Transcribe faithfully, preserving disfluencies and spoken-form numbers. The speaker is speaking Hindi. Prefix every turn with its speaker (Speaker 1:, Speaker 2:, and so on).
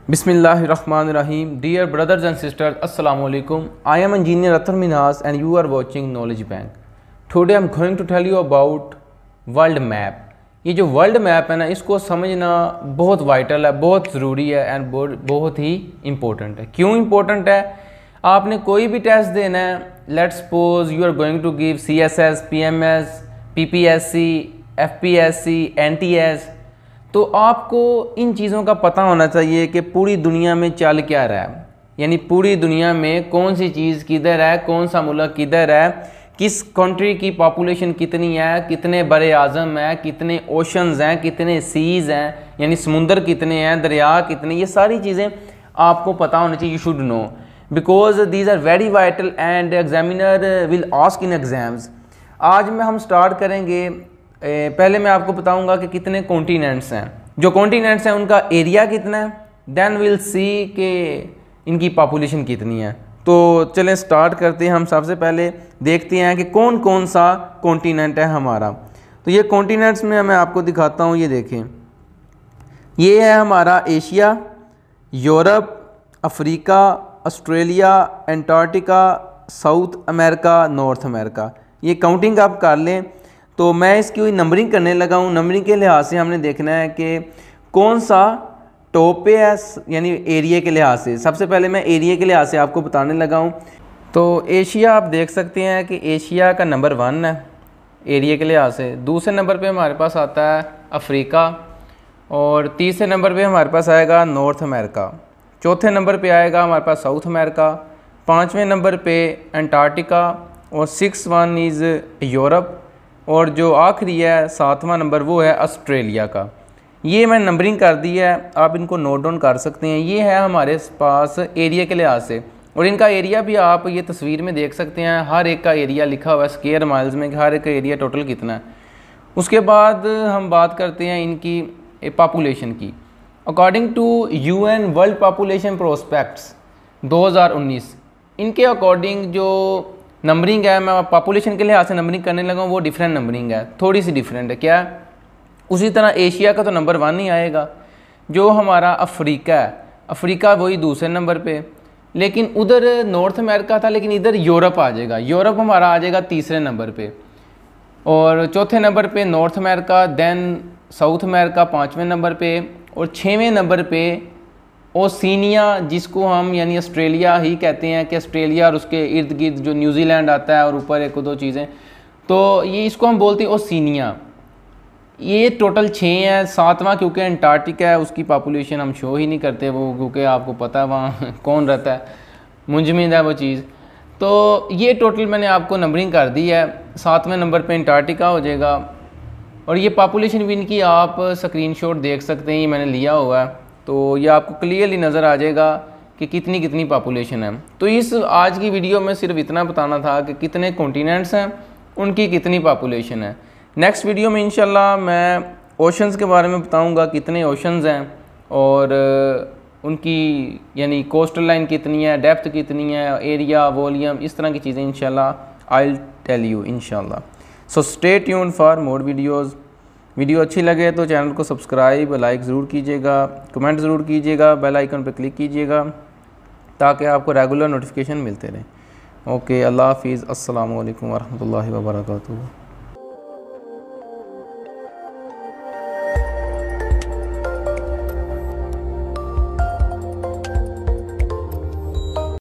Speaker 1: Bismillahirrahmanirrahim. Dear brothers and sisters, Assalamu alaikum. I am engineer Athar Minhas and you are watching Knowledge Bank. Today I am going to tell you about world map. ये जो वर्ल्ड मैप है ना, इसको समझना बहुत वाइटल है, बहुत ज़रूरी है एंड बहुत ही इम्पोर्टेंट है। क्यों इम्पोर्टेंट है? आपने कोई भी टेस्ट देना है, let's suppose you are going to give C S S, P M S, P P S C, F P S C, N T S, तो आपको इन चीज़ों का पता होना चाहिए कि पूरी दुनिया में चल क्या रहा है, यानी पूरी दुनिया में कौन सी चीज़ किधर है, कौन सा मुल्क किधर है, किस कंट्री की पॉपुलेशन कितनी है, कितने बड़े आज़म हैं, कितने ओशंस हैं, कितने सीज़ हैं, यानी समुंदर कितने हैं, दरिया कितने, ये सारी चीज़ें आपको पता होनी चाहिए। You should know because these are very vital and examiner will ask in exams. आज में हम स्टार्ट करेंगे, पहले मैं आपको बताऊंगा कि कितने कॉन्टिनेंट्स हैं, जो कॉन्टिनेंट्स हैं उनका एरिया कितना है, देन विल सी कि इनकी पॉपुलेशन कितनी है। तो चलें स्टार्ट करते हैं। हम सबसे पहले देखते हैं कि कौन कौन सा कॉन्टिनेंट है हमारा। तो ये कॉन्टिनेंट्स में मैं आपको दिखाता हूँ, ये देखें, ये है हमारा Asia, Europe, Africa, Australia, Antarctica, South America, North America. ये काउंटिंग आप कर लें। तो मैं इसकी नंबरिंग करने लगा हूँ। नंबरिंग के लिहाज से हमने देखना है कि कौन सा टॉप पे है, यानी एरिया के लिहाज से। सबसे पहले मैं एरिया के लिहाज से आपको बताने लगा हूँ। तो एशिया आप देख सकते हैं कि एशिया का नंबर वन है एरिया के लिहाज से। दूसरे नंबर पे हमारे पास आता है अफ्रीका, और तीसरे नंबर पे हमारे पास आएगा नॉर्थ अमेरिका। चौथे नंबर पे आएगा हमारे पास साउथ अमेरिका। पाँचवें नंबर पे अंटार्कटिका, और सिक्स वन इज़ यूरोप, और जो आखिरी है सातवां नंबर वो है ऑस्ट्रेलिया का। ये मैंने नंबरिंग कर दी है, आप इनको नोट डाउन कर सकते हैं। ये है हमारे पास एरिया के लिहाज से, और इनका एरिया भी आप ये तस्वीर में देख सकते हैं। हर एक का एरिया लिखा हुआ है स्क्वायर माइल्स में, हर एक का एरिया टोटल कितना है। उसके बाद हम बात करते हैं इनकी पॉपुलेशन की। According to U N world population prospects दो हज़ार उन्नीस, इनके अकॉर्डिंग जो नंबरिंग है, मैं पॉपुलेशन के लिहाज से नंबरिंग करने लगा हूँ, वो डिफरेंट नंबरिंग है, थोड़ी सी डिफरेंट है। क्या? उसी तरह एशिया का तो नंबर वन ही आएगा। जो हमारा अफ्रीका है, अफ्रीका वही दूसरे नंबर पे, लेकिन उधर नॉर्थ अमेरिका था, लेकिन इधर यूरोप आ जाएगा। यूरोप हमारा आ जाएगा तीसरे नंबर पे, और चौथे नंबर पे North America, then South America पाँचवें नंबर पे, और छठवें नंबर पे ओशिनिया, जिसको हम यानी ऑस्ट्रेलिया ही कहते हैं कि ऑस्ट्रेलिया और उसके इर्द गिर्द जो न्यूजीलैंड आता है और ऊपर एक दो चीज़ें, तो ये इसको हम बोलते हैं ओशिनिया। ये टोटल छः हैं। सातवां क्योंकि अंटार्कटिका है, उसकी पॉपुलेशन हम शो ही नहीं करते वो, क्योंकि आपको पता है वहाँ कौन रहता है, मुंजमिद है वो चीज़। तो ये टोटल मैंने आपको नंबरिंग कर दी है। सातवें नंबर पे अंटार्कटिका हो जाएगा, और ये पॉपुलेशन भी इनकी आप स्क्रीनशॉट देख सकते हैं, ये मैंने लिया हुआ है, तो ये आपको क्लियरली नज़र आ जाएगा कि कितनी कितनी पॉपुलेशन है। तो इस आज की वीडियो में सिर्फ इतना बताना था कि कितने कॉन्टिनेंट्स हैं, उनकी कितनी पॉपुलेशन है। नेक्स्ट वीडियो में इंशाल्लाह मैं ओशंस के बारे में बताऊंगा, कितने ओशंस हैं और उनकी यानी कोस्टल लाइन कितनी है, डेप्थ कितनी है, एरिया, वॉल्यूम, इस तरह की चीज़ें इंशाल्लाह आई विल टेल यू इंशाल्लाह। So stay tune for more videos. Video अच्छी लगे तो चैनल को सब्सक्राइब, लाइक ज़रूर कीजिएगा, कमेंट ज़रूर कीजिएगा, बेल आइकन पर क्लिक कीजिएगा ताकि आपको रेगुलर नोटिफिकेशन मिलते रहें। ओके, अल्लाह हाफिज़, अस्सलामु अलैकुम वरहमतुल्लाहि वबरकातुहू।